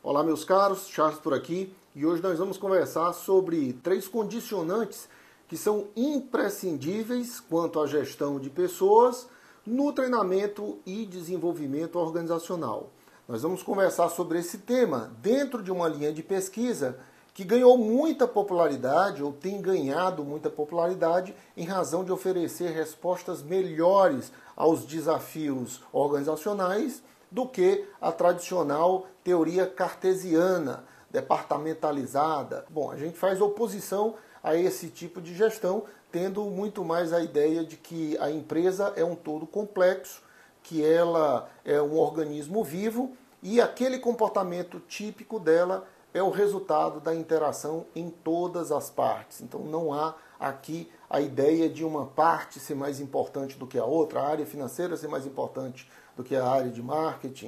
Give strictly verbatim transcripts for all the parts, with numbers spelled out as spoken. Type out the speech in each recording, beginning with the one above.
Olá meus caros, Charles por aqui e hoje nós vamos conversar sobre três condicionantes que são imprescindíveis quanto à gestão de pessoas no treinamento e desenvolvimento organizacional. Nós vamos conversar sobre esse tema dentro de uma linha de pesquisa que ganhou muita popularidade ou tem ganhado muita popularidade em razão de oferecer respostas melhores aos desafios organizacionais do que a tradicional teoria cartesiana, departamentalizada. Bom, a gente faz oposição a esse tipo de gestão, tendo muito mais a ideia de que a empresa é um todo complexo, que ela é um organismo vivo e aquele comportamento típico dela é o resultado da interação em todas as partes. Então não há aqui a ideia de uma parte ser mais importante do que a outra, a área financeira ser mais importante do que a área de marketing,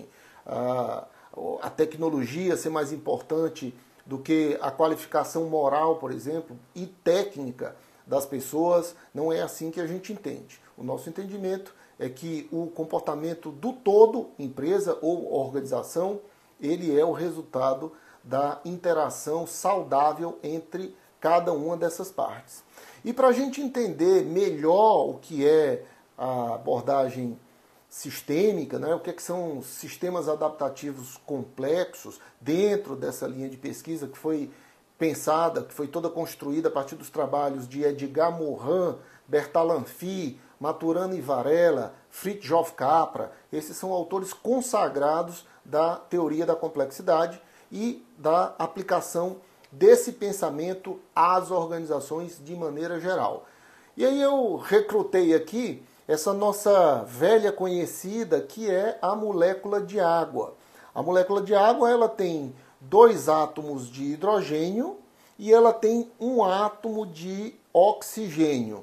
a, a tecnologia ser mais importante do que a qualificação moral, por exemplo, e técnica das pessoas. Não é assim que a gente entende. O nosso entendimento é que o comportamento do todo, empresa ou organização, ele é o resultado da interação saudável entre cada uma dessas partes. E para a gente entender melhor o que é a abordagem sistêmica, né, o que, é que são sistemas adaptativos complexos dentro dessa linha de pesquisa que foi pensada, que foi toda construída a partir dos trabalhos de Edgar Morin, Bertalanffy, Maturana e Varela, Fritjof Capra. Esses são autores consagrados da teoria da complexidade e da aplicação desse pensamento às organizações de maneira geral. E aí eu recrutei aqui essa nossa velha conhecida, que é a molécula de água. A molécula de água ela tem dois átomos de hidrogênio e ela tem um átomo de oxigênio.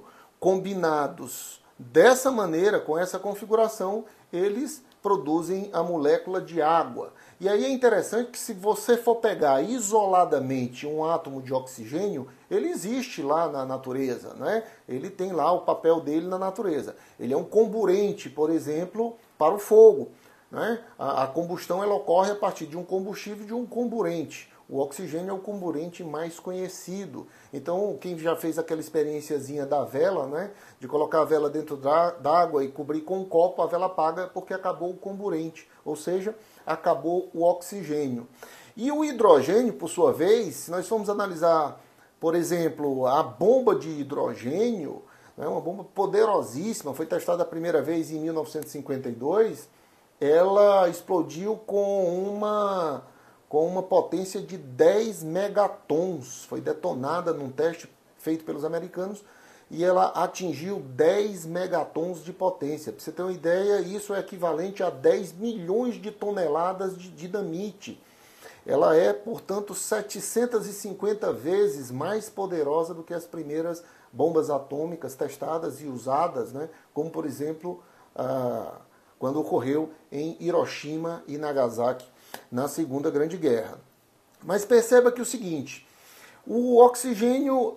Combinados dessa maneira, com essa configuração, eles produzem a molécula de água. E aí é interessante que se você for pegar isoladamente um átomo de oxigênio, ele existe lá na natureza, né? Ele tem lá o papel dele na natureza. Ele é um comburente, por exemplo, para o fogo, né? A, a combustão ela ocorre a partir de um combustível e de um comburente. O oxigênio é o comburente mais conhecido. Então, quem já fez aquela experiênciazinha da vela, né, de colocar a vela dentro d'água e cobrir com um copo, a vela apaga porque acabou o comburente, ou seja, acabou o oxigênio. E o hidrogênio, por sua vez, se nós formos analisar, por exemplo, a bomba de hidrogênio, né, uma bomba poderosíssima, foi testada a primeira vez em mil novecentos e cinquenta e dois, ela explodiu com uma... com uma potência de dez megatons. Foi detonada num teste feito pelos americanos e ela atingiu dez megatons de potência. Para você ter uma ideia, isso é equivalente a dez milhões de toneladas de dinamite. Ela é, portanto, setecentas e cinquenta vezes mais poderosa do que as primeiras bombas atômicas testadas e usadas, né? Como, por exemplo, ah, quando ocorreu em Hiroshima e Nagasaki, na Segunda Grande Guerra. Mas perceba que o seguinte, o oxigênio,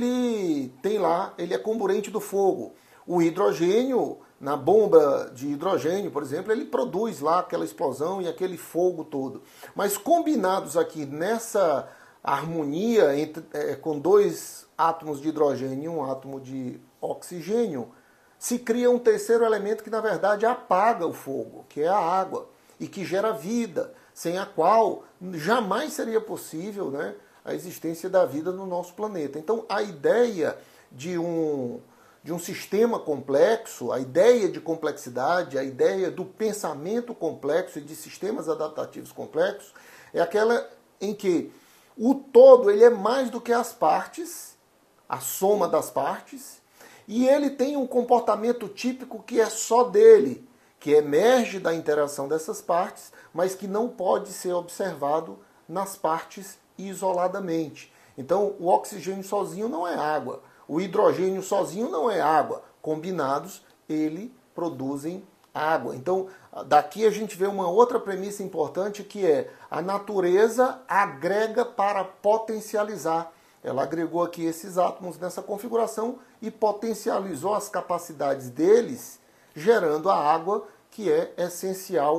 ele tem lá, ele é comburente do fogo. O hidrogênio, na bomba de hidrogênio, por exemplo, ele produz lá aquela explosão e aquele fogo todo. Mas combinados aqui nessa harmonia entre, é, com dois átomos de hidrogênio e um átomo de oxigênio, se cria um terceiro elemento que, na verdade, apaga o fogo, que é a água, e que gera vida, sem a qual jamais seria possível, né, a existência da vida no nosso planeta. Então, a ideia de um, de um sistema complexo, a ideia de complexidade, a ideia do pensamento complexo e de sistemas adaptativos complexos, é aquela em que o todo ele é mais do que as partes, a soma das partes, e ele tem um comportamento típico que é só dele, que emerge da interação dessas partes, mas que não pode ser observado nas partes isoladamente. Então, o oxigênio sozinho não é água, o hidrogênio sozinho não é água. Combinados, eles produzem água. Então, daqui a gente vê uma outra premissa importante, que é a natureza agrega para potencializar. Ela agregou aqui esses átomos nessa configuração e potencializou as capacidades deles, gerando a água, que é essencial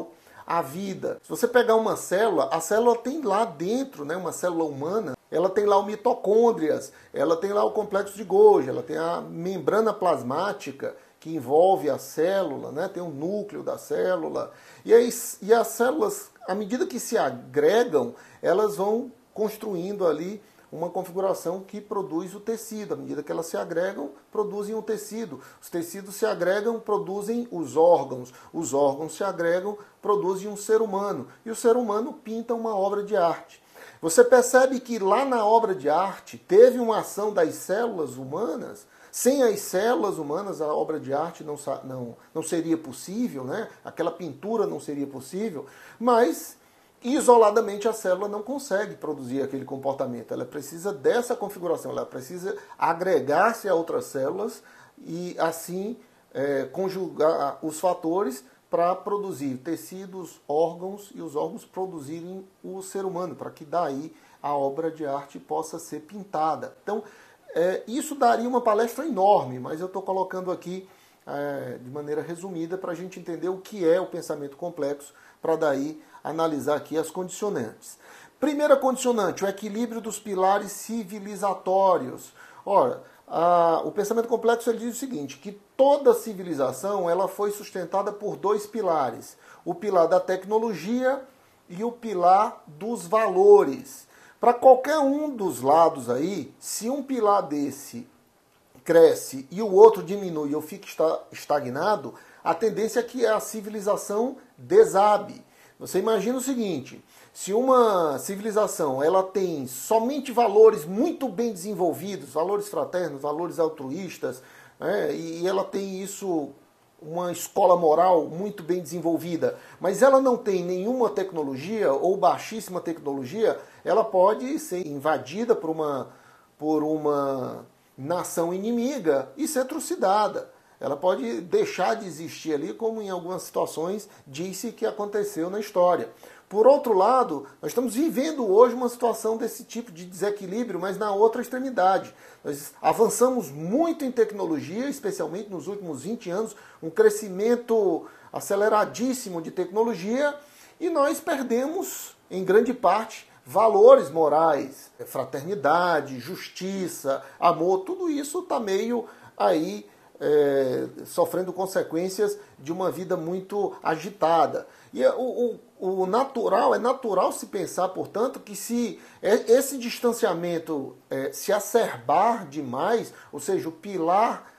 a vida. Se você pegar uma célula, a célula tem lá dentro, né, uma célula humana, ela tem lá o mitocôndrias, ela tem lá o complexo de Golgi, ela tem a membrana plasmática que envolve a célula, né, tem o núcleo da célula. E, aí, e as células, à medida que se agregam, elas vão construindo ali uma configuração que produz o tecido. À medida que elas se agregam, produzem o tecido. Os tecidos se agregam, produzem os órgãos. Os órgãos se agregam, produzem um ser humano. E o ser humano pinta uma obra de arte. Você percebe que lá na obra de arte teve uma ação das células humanas. Sem as células humanas, a obra de arte não, não, não seria possível, né? Aquela pintura não seria possível. Mas isoladamente a célula não consegue produzir aquele comportamento. Ela precisa dessa configuração, ela precisa agregar-se a outras células e assim é, conjugar os fatores para produzir tecidos, órgãos e os órgãos produzirem o ser humano, para que daí a obra de arte possa ser pintada. Então, é, isso daria uma palestra enorme, mas eu estou colocando aqui é, de maneira resumida para a gente entender o que é o pensamento complexo, para daí analisar aqui as condicionantes. Primeira condicionante, o equilíbrio dos pilares civilizatórios. Ora, a, o pensamento complexo ele diz o seguinte, que toda civilização ela foi sustentada por dois pilares. O pilar da tecnologia e o pilar dos valores. Para qualquer um dos lados aí, se um pilar desse cresce e o outro diminui ou fica estagnado, a tendência é que a civilização desabe. Você imagina o seguinte, se uma civilização ela tem somente valores muito bem desenvolvidos, valores fraternos, valores altruístas, né, e ela tem isso, uma escola moral muito bem desenvolvida, mas ela não tem nenhuma tecnologia ou baixíssima tecnologia, ela pode ser invadida por uma, por uma nação inimiga e ser trucidada. Ela pode deixar de existir ali, como em algumas situações disse que aconteceu na história. Por outro lado, nós estamos vivendo hoje uma situação desse tipo de desequilíbrio, mas na outra extremidade. Nós avançamos muito em tecnologia, especialmente nos últimos vinte anos, um crescimento aceleradíssimo de tecnologia, e nós perdemos, em grande parte, valores morais, fraternidade, justiça, amor, tudo isso está meio aí É, sofrendo consequências de uma vida muito agitada. E o, o, o natural, é natural se pensar, portanto, que se esse distanciamento é, se acerbar demais, ou seja, o pilar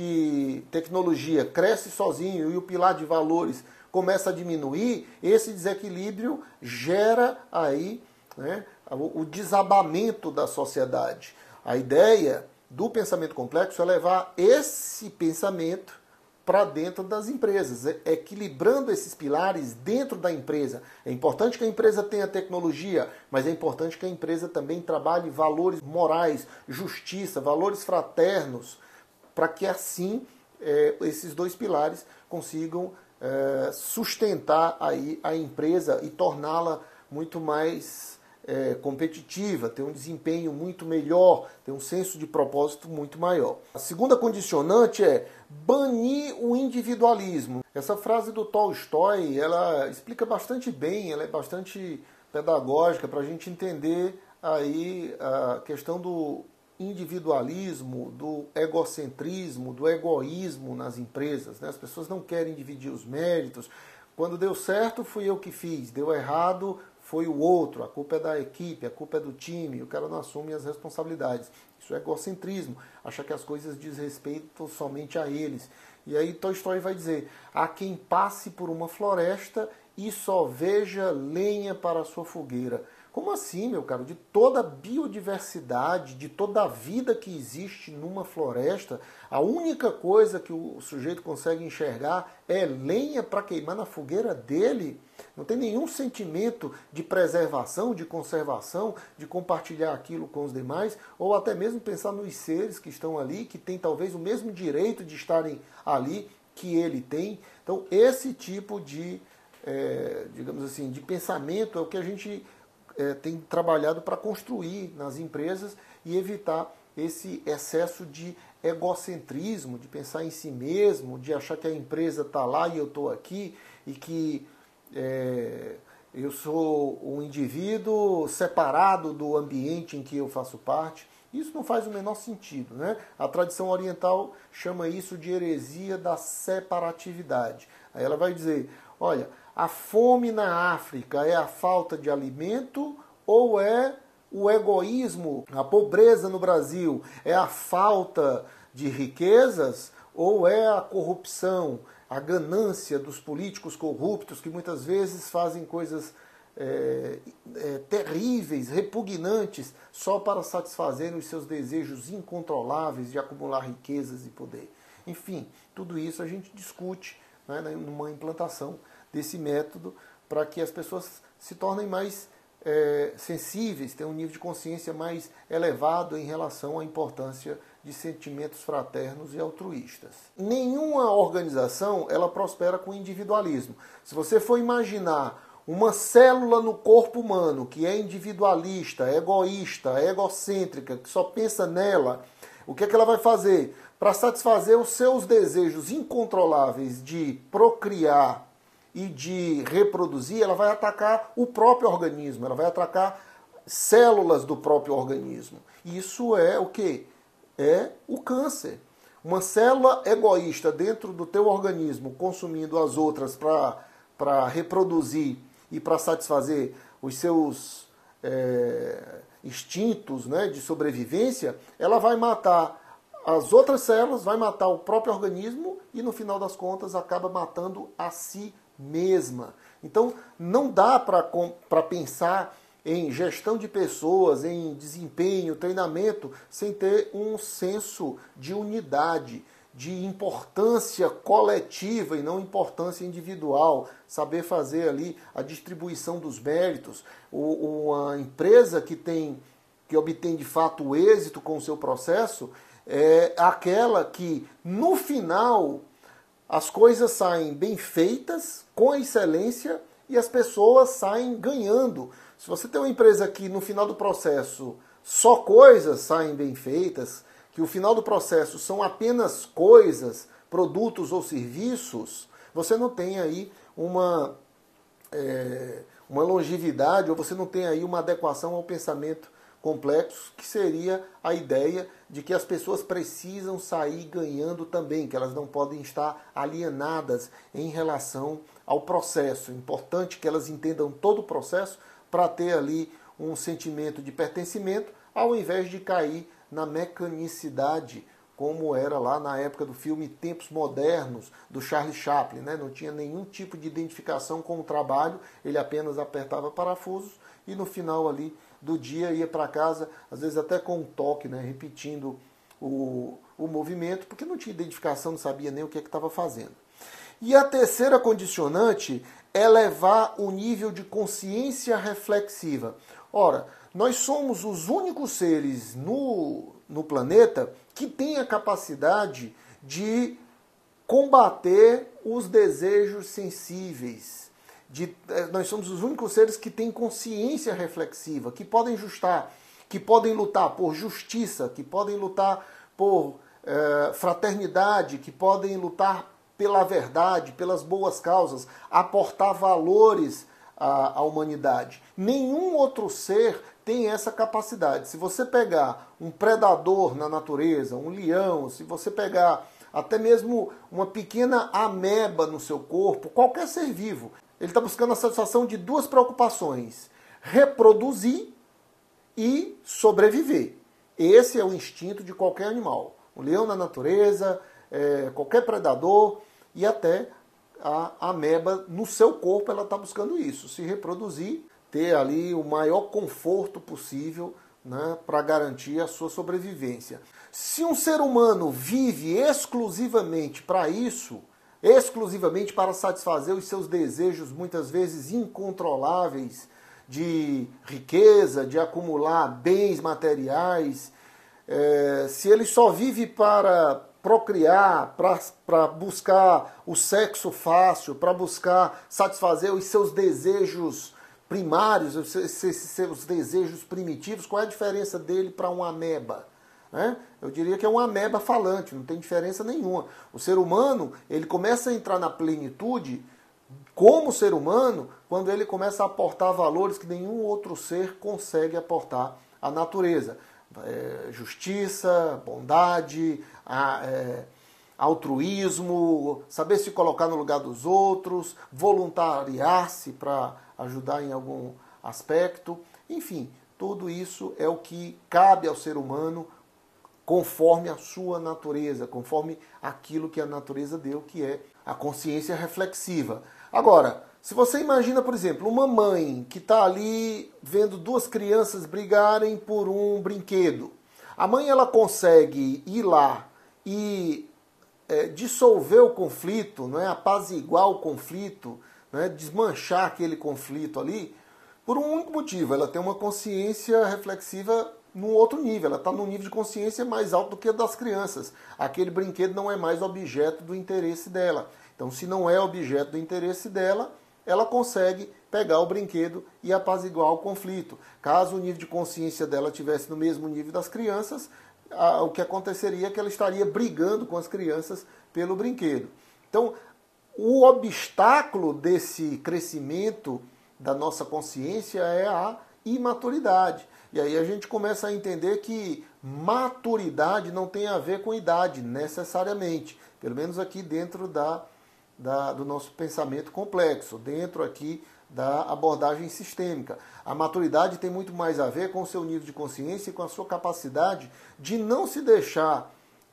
de tecnologia cresce sozinho e o pilar de valores começa a diminuir, esse desequilíbrio gera aí, né, o, o desabamento da sociedade. A ideia do pensamento complexo é levar esse pensamento para dentro das empresas, equilibrando esses pilares dentro da empresa. É importante que a empresa tenha tecnologia, mas é importante que a empresa também trabalhe valores morais, justiça, valores fraternos, para que assim é, esses dois pilares consigam é, sustentar aí a empresa e torná-la muito mais É, competitiva, ter um desempenho muito melhor, ter um senso de propósito muito maior. A segunda condicionante é banir o individualismo. Essa frase do Tolstói, ela explica bastante bem, ela é bastante pedagógica para a gente entender aí a questão do individualismo, do egocentrismo, do egoísmo nas empresas, né? As pessoas não querem dividir os méritos. Quando deu certo, fui eu que fiz. Deu errado, foi o outro. A culpa é da equipe, a culpa é do time. O cara não assume as responsabilidades. Isso é egocentrismo. Achar que as coisas diz respeito somente a eles. E aí Tolstói vai dizer: há quem passe por uma floresta e só veja lenha para a sua fogueira. Como assim, meu caro? De toda a biodiversidade, de toda a vida que existe numa floresta, a única coisa que o sujeito consegue enxergar é lenha para queimar na fogueira dele? Não tem nenhum sentimento de preservação, de conservação, de compartilhar aquilo com os demais, ou até mesmo pensar nos seres que estão ali, que têm talvez o mesmo direito de estarem ali que ele tem. Então, esse tipo de, é, digamos assim, de pensamento é o que a gente É, tem trabalhado para construir nas empresas e evitar esse excesso de egocentrismo, de pensar em si mesmo, de achar que a empresa está lá e eu estou aqui, e que é, eu sou um indivíduo separado do ambiente em que eu faço parte. Isso não faz o menor sentido, né? A tradição oriental chama isso de heresia da separatividade. Aí ela vai dizer, olha, a fome na África é a falta de alimento ou é o egoísmo, a pobreza no Brasil é a falta de riquezas ou é a corrupção, a ganância dos políticos corruptos que muitas vezes fazem coisas é, é, terríveis, repugnantes, só para satisfazerem os seus desejos incontroláveis de acumular riquezas e poder. Enfim, tudo isso a gente discute, né, numa implantação desse método para que as pessoas se tornem mais é, sensíveis, tenham um nível de consciência mais elevado em relação à importância de sentimentos fraternos e altruístas. Nenhuma organização ela prospera com individualismo. Se você for imaginar uma célula no corpo humano que é individualista, egoísta, egocêntrica, que só pensa nela, o que é que ela vai fazer? Para satisfazer os seus desejos incontroláveis de procriar e de reproduzir, ela vai atacar o próprio organismo, ela vai atacar células do próprio organismo. Isso é o quê? É o câncer. Uma célula egoísta dentro do teu organismo, consumindo as outras para reproduzir e para satisfazer os seus é, instintos, né, de sobrevivência, ela vai matar as outras células, vai matar o próprio organismo e, no final das contas, acaba matando a si mesma. Então, não dá para pensar em gestão de pessoas, em desempenho, treinamento, sem ter um senso de unidade, de importância coletiva e não importância individual, saber fazer ali a distribuição dos méritos. Uma empresa que tem, que obtém de fato o êxito com o seu processo é aquela que, no final, as coisas saem bem feitas, com excelência, e as pessoas saem ganhando. Se você tem uma empresa que no final do processo só coisas saem bem feitas, que o final do processo são apenas coisas, produtos ou serviços, você não tem aí uma, é, uma longevidade, ou você não tem aí uma adequação ao pensamento complexo, que seria a ideia de que as pessoas precisam sair ganhando também, que elas não podem estar alienadas em relação ao processo. É importante que elas entendam todo o processo para ter ali um sentimento de pertencimento, ao invés de cair na mecanicidade, como era lá na época do filme Tempos Modernos, do Charlie Chaplin, né? Não tinha nenhum tipo de identificação com o trabalho, ele apenas apertava parafusos e no final ali do dia ia para casa, às vezes até com um toque, né? Repetindo o, o movimento, porque não tinha identificação, não sabia nem o que estava fazendo. E a terceira condicionante é levar o nível de consciência reflexiva. Ora, nós somos os únicos seres no, no planeta que tem a capacidade de combater os desejos sensíveis. De, nós somos os únicos seres que têm consciência reflexiva, que podem justar, que podem lutar por justiça, que podem lutar por eh, fraternidade, que podem lutar pela verdade, pelas boas causas, aportar valores à, à humanidade. Nenhum outro ser tem essa capacidade. Se você pegar um predador na natureza, um leão, se você pegar até mesmo uma pequena ameba no seu corpo, qualquer ser vivo, ele está buscando a satisfação de duas preocupações: reproduzir e sobreviver. Esse é o instinto de qualquer animal. O leão na natureza, é, qualquer predador e até a ameba no seu corpo, ela está buscando isso, se reproduzir, ter ali o maior conforto possível, né, para garantir a sua sobrevivência. Se um ser humano vive exclusivamente para isso, exclusivamente para satisfazer os seus desejos, muitas vezes incontroláveis, de riqueza, de acumular bens materiais, é, se ele só vive para procriar, para buscar o sexo fácil, para buscar satisfazer os seus desejos primários, os seus desejos primitivos, qual é a diferença dele para uma ameba? Né? Eu diria que é uma ameba falante, não tem diferença nenhuma. O ser humano, ele começa a entrar na plenitude como ser humano quando ele começa a aportar valores que nenhum outro ser consegue aportar à natureza. É, justiça, bondade, a, é, altruísmo, saber se colocar no lugar dos outros, voluntariar-se para ajudar em algum aspecto. Enfim, tudo isso é o que cabe ao ser humano conforme a sua natureza, conforme aquilo que a natureza deu, que é a consciência reflexiva. Agora, se você imagina, por exemplo, uma mãe que está ali vendo duas crianças brigarem por um brinquedo. A mãe ela consegue ir lá e é, dissolver o conflito, não é? Apaziguar o conflito, não é? Desmanchar aquele conflito ali, por um único motivo. Ela tem uma consciência reflexiva num outro nível. Ela está num nível de consciência mais alto do que a das crianças. Aquele brinquedo não é mais objeto do interesse dela. Então, se não é objeto do interesse dela, ela consegue pegar o brinquedo e apaziguar o conflito. Caso o nível de consciência dela estivesse no mesmo nível das crianças, o que aconteceria é que ela estaria brigando com as crianças pelo brinquedo. Então, o obstáculo desse crescimento da nossa consciência é a imaturidade. E aí a gente começa a entender que maturidade não tem a ver com idade, necessariamente. Pelo menos aqui dentro da, da, do nosso pensamento complexo, dentro aqui da abordagem sistêmica. A maturidade tem muito mais a ver com o seu nível de consciência e com a sua capacidade de não se deixar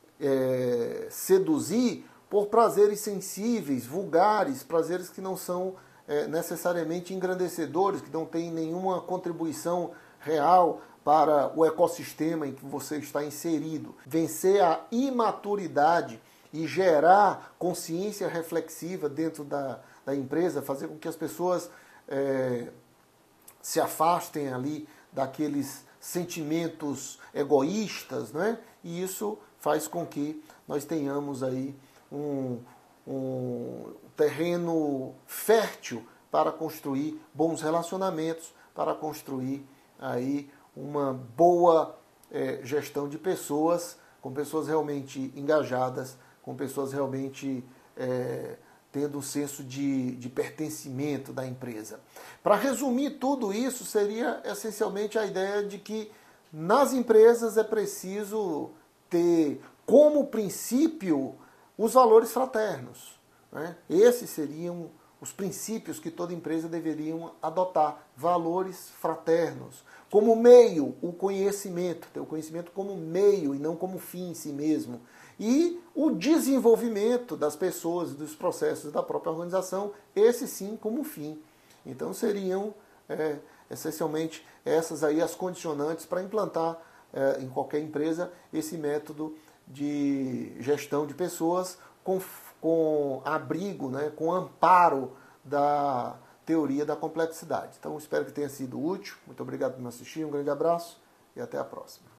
é, seduzir por prazeres sensíveis, vulgares, prazeres que não são é, necessariamente engrandecedores, que não têm nenhuma contribuição real para o ecossistema em que você está inserido. Vencer a imaturidade e gerar consciência reflexiva dentro da, da empresa, fazer com que as pessoas é, se afastem ali daqueles sentimentos egoístas, né? E isso faz com que nós tenhamos aí um, um terreno fértil para construir bons relacionamentos, para construir aí uma boa é, gestão de pessoas, com pessoas realmente engajadas, com pessoas realmente é, tendo um senso de, de pertencimento da empresa. Para resumir tudo isso, seria essencialmente a ideia de que nas empresas é preciso ter como princípio os valores fraternos, né? Esses seriam os princípios que toda empresa deveria adotar, valores fraternos. Como meio, o conhecimento, ter o conhecimento como meio e não como fim em si mesmo. E o desenvolvimento das pessoas e dos processos da própria organização, esse sim como fim. Então seriam, é, essencialmente, essas aí as condicionantes para implantar é, em qualquer empresa esse método de gestão de pessoas com, com abrigo, né, com amparo da teoria da complexidade. Então espero que tenha sido útil. Muito obrigado por me assistir, um grande abraço e até a próxima.